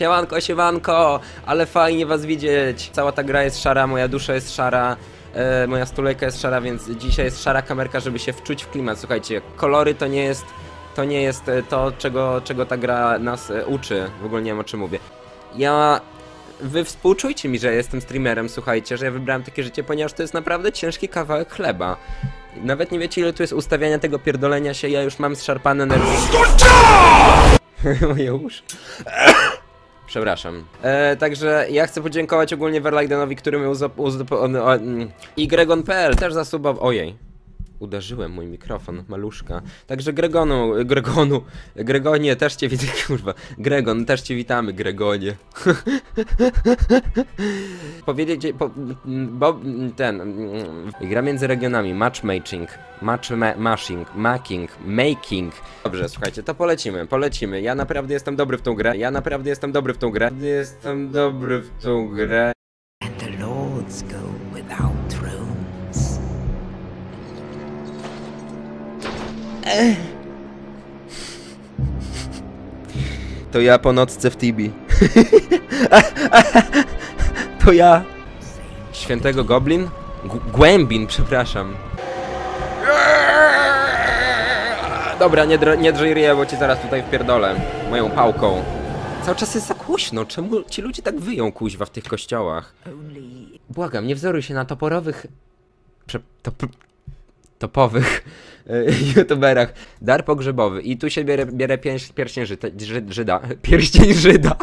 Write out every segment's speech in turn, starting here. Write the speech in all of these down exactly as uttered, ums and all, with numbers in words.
Siemanko, siemanko, ale fajnie was widzieć. Cała ta gra jest szara, moja dusza jest szara, e, moja stulejka jest szara, więc dzisiaj jest szara kamerka, żeby się wczuć w klimat. Słuchajcie, kolory to nie jest, to nie jest to, czego, czego ta gra nas e, uczy. W ogóle nie wiem, o czym mówię. Ja... Wy współczujcie mi, że jestem streamerem, słuchajcie, że ja wybrałem takie życie, ponieważ to jest naprawdę ciężki kawałek chleba. Nawet nie wiecie, ile tu jest ustawiania tego pierdolenia się, ja już mam zszarpane nerwy. Moje uszy. Przepraszam. E, także ja chcę podziękować ogólnie Verlaidenowi, który mi uzupełnił... I Gregon kropka p l też zasubował... Ojej. Uderzyłem mój mikrofon, maluszka. Także Gregonu, Gregonu, Gregonie, też cię widzę, kurwa. Gregon, też cię witamy, Gregonie. Powiedzieć, po, bo ten, gra między regionami, matchmaking, matchmashing, making, making. Dobrze, słuchajcie, to polecimy, polecimy. Ja naprawdę jestem dobry w tą grę, ja naprawdę jestem dobry w tą grę. Jestem dobry w tą grę. And the lords go without thrones. To ja po nocce w Tibi. To ja. Świętego Goblin? G Głębin, przepraszam. Dobra, nie, nie drżyj ryja, bo ci zaraz tutaj wpierdolę moją pałką. Cały czas jest za głośno. Czemu ci ludzie tak wyją, kuźwa, w tych kościołach? Błagam, nie wzoruj się na toporowych... Prze... Top... topowych youtuberach. Dar pogrzebowy. I tu się bierę, bierę pięć, pierścień Żyda. Żyda. Pierścień Żyda.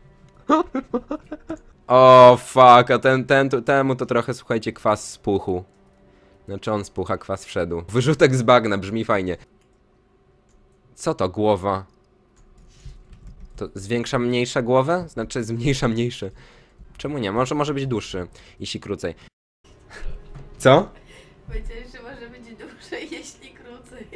O fuck, a ten, ten, temu to trochę, słuchajcie, kwas spuchu. Znaczy on spucha, kwas wszedł. Wyrzutek z bagna, brzmi fajnie. Co to głowa? To zwiększa mniejsza głowę? Znaczy zmniejsza mniejszy. Czemu nie? Może, może być dłuższy, jeśli krócej. Co? Powiedziałeś, że może być dłużej, jeśli krócej.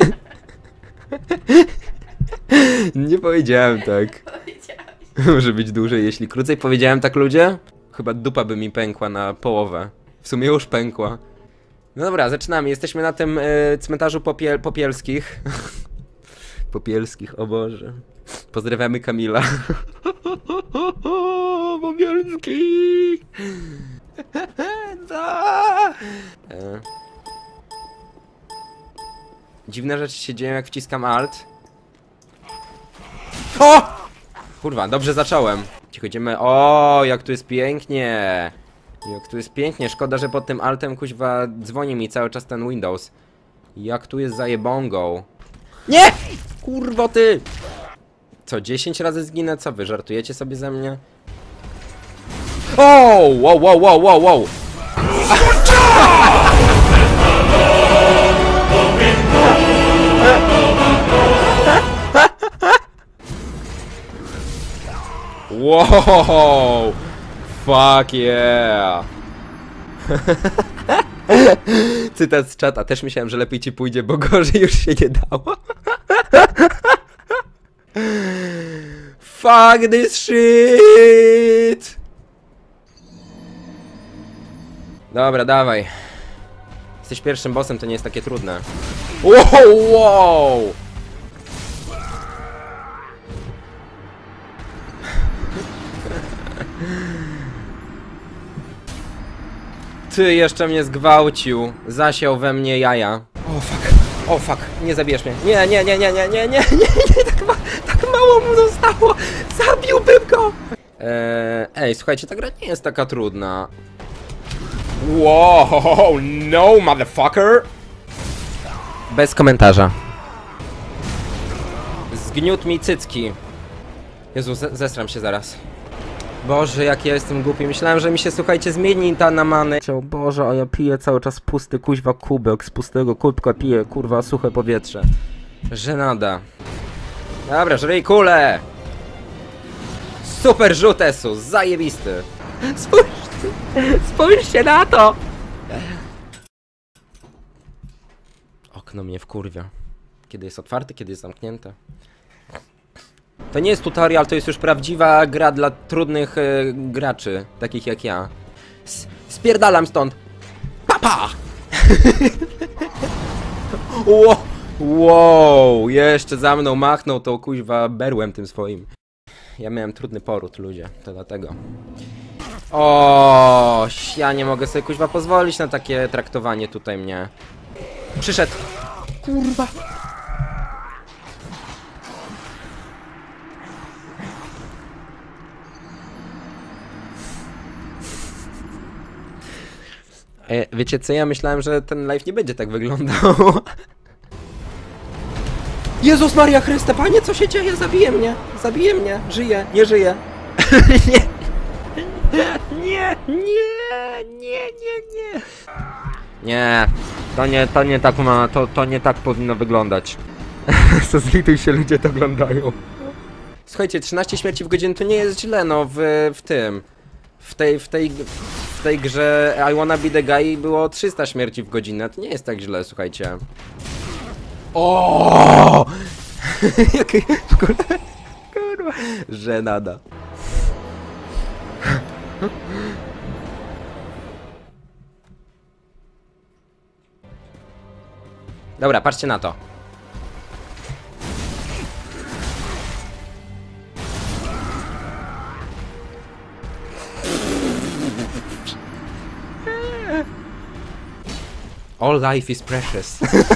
Nie powiedziałem tak. Powiedziałeś. Może być dłużej, jeśli krócej. Powiedziałem tak, ludzie? Chyba dupa by mi pękła na połowę. W sumie już pękła. No dobra, zaczynamy. Jesteśmy na tym y, cmentarzu popiel popielskich. Popielskich, o Boże. Pozdrawiamy Kamila. Popielskich. e. Dziwne rzeczy się dzieją, jak wciskam alt. O! Kurwa, dobrze zacząłem. Cicho, idziemy. O, jak tu jest pięknie. Jak tu jest pięknie. Szkoda, że pod tym altem, kuźwa, dzwoni mi cały czas ten Windows. Jak tu jest zajebongą. Nie! Kurwo ty! Co, dziesięć razy zginę? Co, wy żartujecie sobie ze mnie? O! Wow, wow, wow, wow, wow! Wow! Fuck yeah! Cytat z czata. Też myślałem, że lepiej ci pójdzie, bo gorzej już się nie dało. Fuck this shit! Dobra, dawaj. Jesteś pierwszym bossem, to nie jest takie trudne. Wow, wow! Ty jeszcze mnie zgwałcił. Zasiał we mnie jaja. O fuck, o fuck, nie zabierz mnie. Nie, nie, nie, nie, nie, nie, nie, nie, nie, tak, ma, tak mało mu zostało. Zabiłbym go. Eee, ej, słuchajcie, ta gra nie jest taka trudna. Wow, no motherfucker. Bez komentarza. Zgniótł mi cycki. Jezu, zesram się zaraz. Boże, jak ja jestem głupi. Myślałem, że mi się, słuchajcie, zmieni ta na manę. Boże, a ja piję cały czas pusty, kuźwa, kubek. Z pustego kubka piję, kurwa, suche powietrze. Żenada. Dobra, żryj kulę. Super rzut Esu, zajebisty. Spójrzcie, spójrzcie na to. Okno mnie wkurwia. Kiedy jest otwarte, kiedy jest zamknięte. To nie jest tutorial, to jest już prawdziwa gra dla trudnych y, graczy, takich jak ja. S spierdalam stąd. Papa! Wow, jeszcze za mną machnął tą kuźwa berłem tym swoim. Ja miałem trudny poród, ludzie, to dlatego. O, ja nie mogę sobie kuźwa pozwolić na takie traktowanie tutaj mnie. Przyszedł. Kurwa. E, wiecie co, ja myślałem, że ten live nie będzie tak wyglądał. Jezus Maria Chryste, Panie, co się dzieje? Zabije mnie, zabije mnie, żyje, nie żyje. Nie. Nie, nie, nie, nie, nie. Nie, to nie, to nie tak ma, to, to nie tak powinno wyglądać. Co zlituj się, ludzie to oglądają. Słuchajcie, trzynaście śmierci w godzinę to nie jest źle, no w, w tym. W tej, w tej, w tej grze I Wanna Be The Guy było trzysta śmierci w godzinę, to nie jest tak źle, słuchajcie. O! Jakie kurwa, żenada. Dobra, patrzcie na to. All life is precious.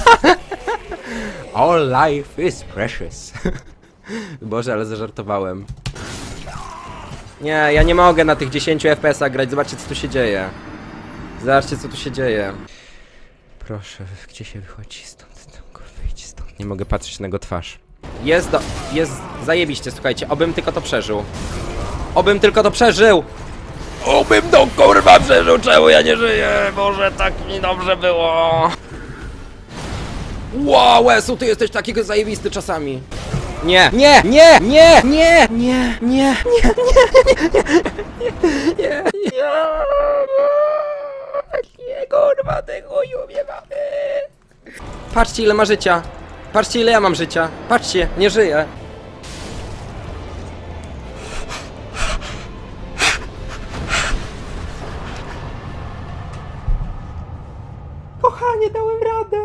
All life is precious. Boże, ale zażartowałem. Nie, ja nie mogę na tych dziesięciu F P S-ach grać. Zobaczcie, co tu się dzieje. Zobaczcie, co tu się dzieje. Proszę, gdzie się wychodzi stąd? Wyjdź stąd. Nie mogę patrzeć na jego twarz. Jest do... Jest zajebiście, słuchajcie. Obym tylko to przeżył. Obym tylko to przeżył! Obym to kurwa przeżył! Czemu ja nie żyję? Boże, tak mi dobrze było. Wow, Esu, ty jesteś takiego zajebisty czasami. Nie, nie, nie, nie, nie, nie, nie, nie, nie, nie, nie, nie, kurwa, ty chuju mnie mamy. Patrzcie, ile ma życia. Patrzcie, ile ja mam życia. Patrzcie, nie żyję. Kochanie, dałem radę.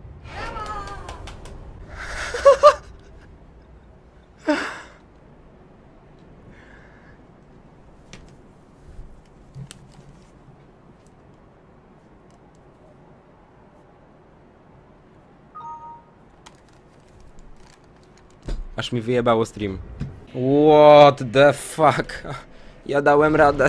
Aż mi wyjebało stream. What the fuck? Ja dałem radę.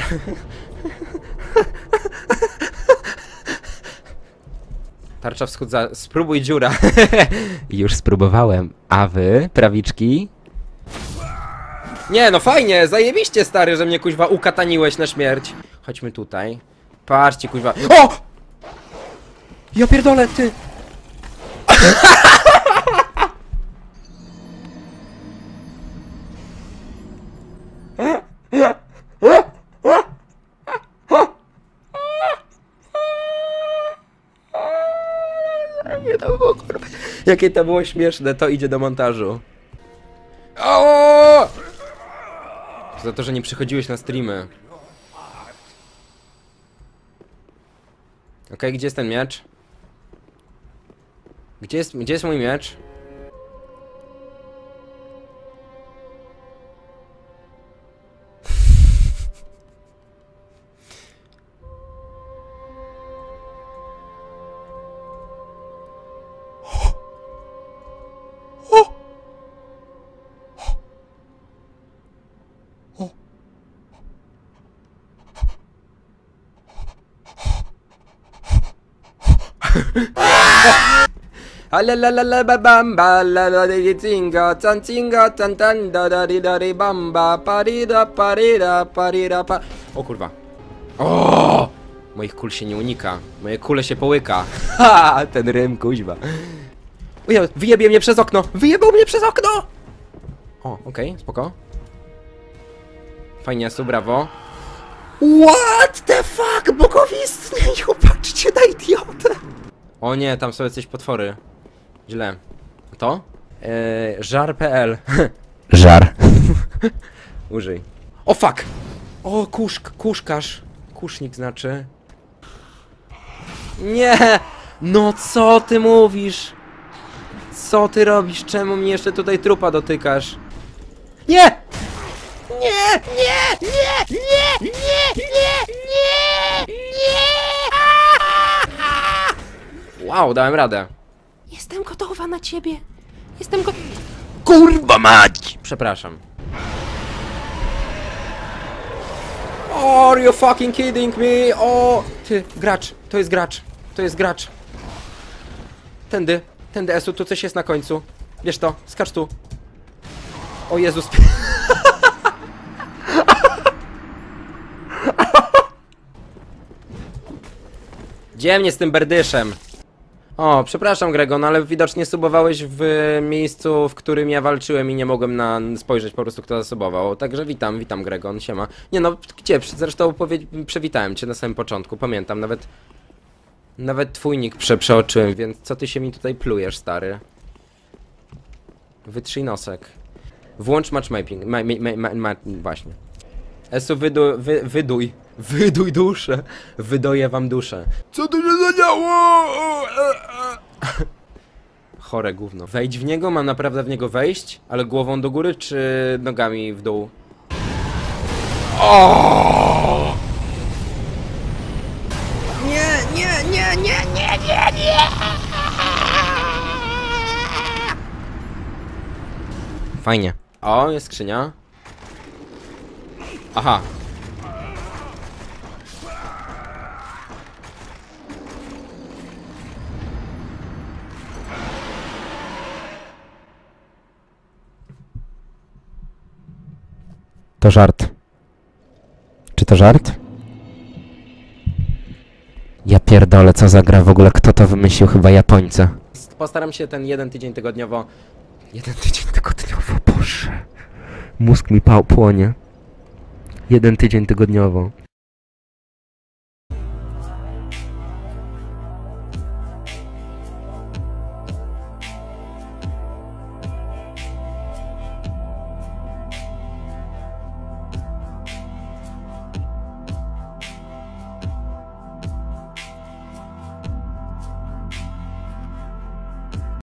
Tarcza wschódza. Spróbuj dziura. Już spróbowałem. A wy, prawiczki? Nie, no fajnie, zajebiście stary, że mnie kuźwa ukataniłeś na śmierć. Chodźmy tutaj. Patrzcie kuźwa. O! Ja pierdolę, ty! Nie, to było kurwa. Jakie to było śmieszne, to idzie do montażu. O! Za to, że nie przychodziłeś na streamy. Okej, okay, gdzie jest ten miecz? Gdzie jest, gdzie jest mój miecz? Alalalala bamba la la di tinga tan tinga tan tan da da di da di bamba parida parida parida pa. O kurwa. O! Moich kul się nie unika. Moje kule się połyka. Ha! Ten rym kuźwa. Ujej, wyjebie mnie przez okno. Wyjebał mnie przez okno. O, okej, okay, spoko. Fajnie, su, brawo. What the fuck? Bogowie istnieją, patrzcie na idiotę. O nie, tam są jakieś potwory. Źle. To? Eee, żar kropka p l. Żar. Użyj. O fuck! O, kuszk, kuszkarz. Kusznik znaczy. Nie! No co ty mówisz? Co ty robisz? Czemu mnie jeszcze tutaj trupa dotykasz? Nie! Nie! Nie! Nie! Nie! Nie! Nie! Nie! Nie! Wow, dałem radę. Jestem gotowa na ciebie. Jestem go... Kurwa mać! Przepraszam. Are you fucking kidding me? O, ty, gracz, to jest gracz, to jest gracz. Tędy, tędy, Esu, tu coś jest na końcu. Wiesz to, skacz tu. O Jezus. Gdzie mnie z tym berdyszem? O, przepraszam Gregon, ale widocznie subowałeś w miejscu, w którym ja walczyłem i nie mogłem na spojrzeć po prostu, kto zasubował. Także witam, witam Gregon, siema. Nie no, gdzie? Zresztą powie... przywitałem cię na samym początku, pamiętam, nawet... Nawet twój nick prze przeoczyłem, więc co ty się mi tutaj plujesz, stary? Wytrzyj nosek. Włącz matchmaking, ma, ma, ma, ma, właśnie. Esu, wydu, wy, wyduj. Wyduj duszę. Wydoję wam duszę. Co tu się zadziało? Chore gówno. Wejdź w niego? Mam naprawdę w niego wejść? Ale głową do góry, czy nogami w dół? O! Nie, nie, nie, nie, nie, nie, nie! Fajnie. O, jest skrzynia. Aha. To żart. Czy to żart? Ja pierdolę, co za gra w ogóle, kto to wymyślił? Chyba Japońcy. Postaram się ten jeden tydzień tygodniowo... Jeden tydzień tygodniowo, Boże. Mózg mi pał, płonie. Jeden tydzień tygodniowo.